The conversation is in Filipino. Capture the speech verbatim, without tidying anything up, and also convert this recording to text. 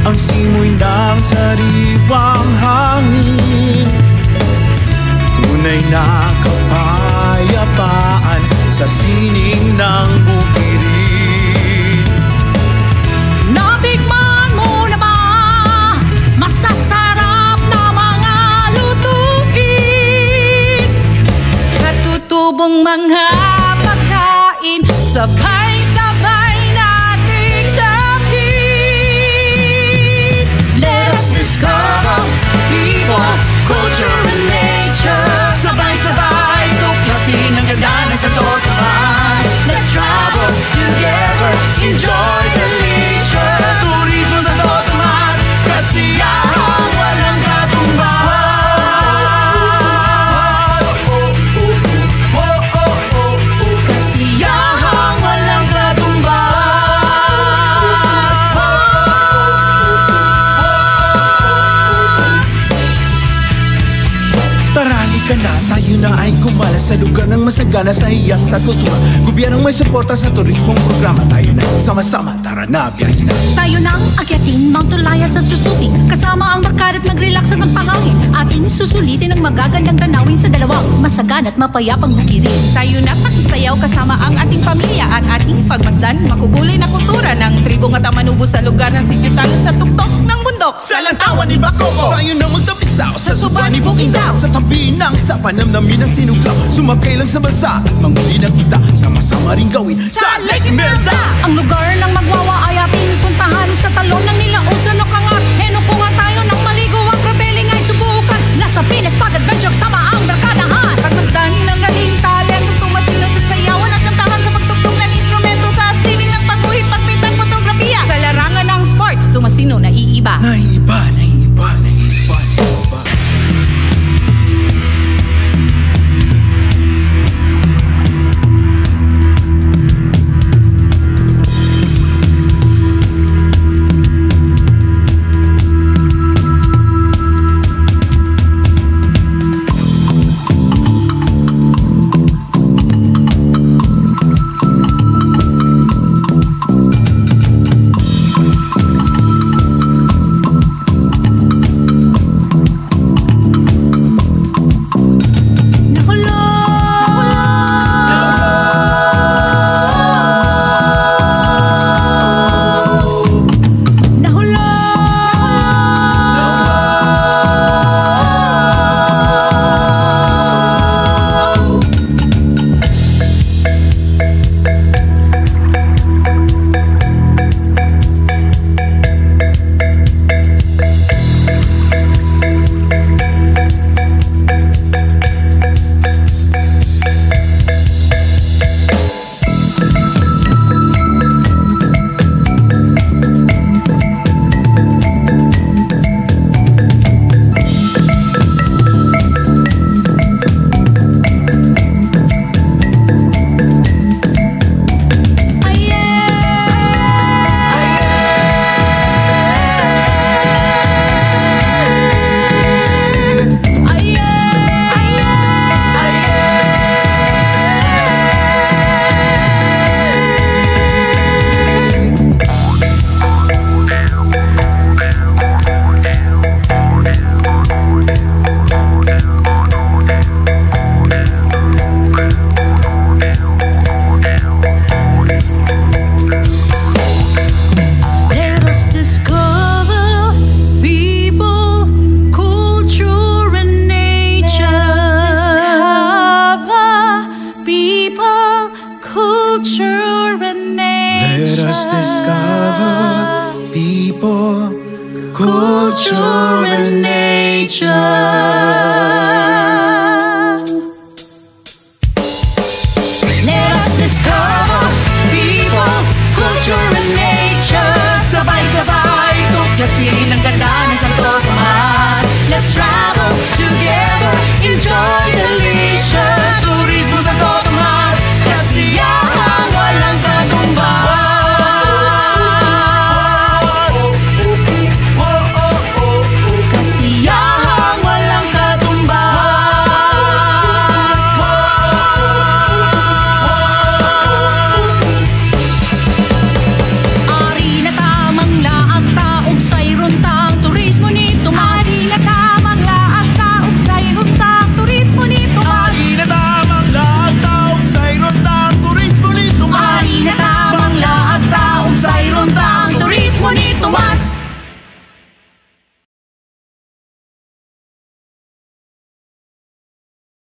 ang simoy ng sariwang hangin. Tunay na kapayapaan sa sining ng bukirin. Natikman mo na ba masasarap na mga lutuin? Katutubong mga pagkain, sabay-sabay nating dakin. Let us discover people, culture, and nature. Sabay-sabay tuklasin ang ganda ng Santo Tomas. Let's travel together, enjoy the leisure. Turismo Santo Tomas, kasiyahang walang katumbas. Kasiyahang walang katumbas. Tara, halika na, tayo na ay gumala sa lugar ng masagana sa hiyas at kultura. Gobyernong may suporta sa turismong programa. Tayo na, sama-sama, tara na, biyahe na. Tayo nang akyatin Mount Tolayas at susubing, kasama ang barkada at mag-relax at magpangangin. Ating susulitin ang magagandang tanawin sa dalawang masagan at mapayapang bukirin. Tayo na pakisayaw kasama ang ating pamilya at ating pagmasdan makugulay na kultura ng tribong at amanubo sa lugar ng Sigyutal sa tuktok ng bundok. Sa lantawan ni Bakoko, tayo na magtapisaw sa suba ni Bukidnon. Sa tabi ng sa panamnamin ng sinuglaw, sumakay lang sa balsa at manghuli ng isda. Sama-sama rin gawin sa Lake Imelda. Ang lugar ng magwawa ay ating puntahan, sa talon ng nilausan o kangat. Henukuha tayo ng maligo, ang propelling ay subukan. Nasa Pinas pag-adventure sama ang barkadahan. Pagmasdan ng galing talent, tumasino sa sayawan at kantahan sa pagtugtog ng instrumento, sa sining ng pagguhit, pagpintan, fotografiya. Sa larangan ng sports, tumasino na iiba. Naiiba, naiiba, naiiba, naiiba. culture and nature. Let us discover people, culture and nature. Sabay-sabay tuklasin ang ganda ng Santo Tomas. Let's travel together, enjoy the leisure.